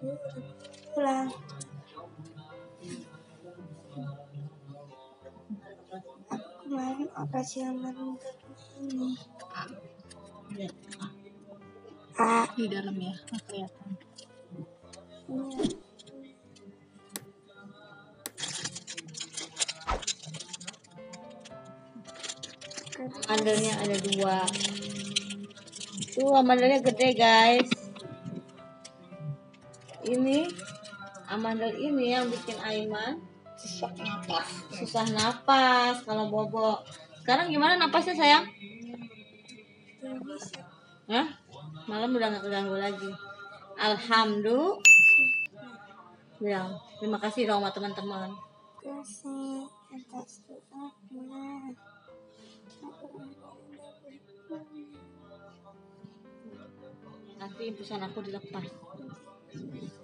pulang. Aku kemarin operasi lamar ini. Di dalam ya, kelihatan. Amandelnya ada 2. Tuh amandelnya gede guys. Ini amandel ini yang bikin Aiman susah napas kalau bobo. Sekarang gimana napasnya sayang? Hah? Malam udah gak keganggu lagi. Alhamdulillah. Bilang terima kasih dong sama teman-teman. Kasih atas doanya. Nanti impusan aku dilepas.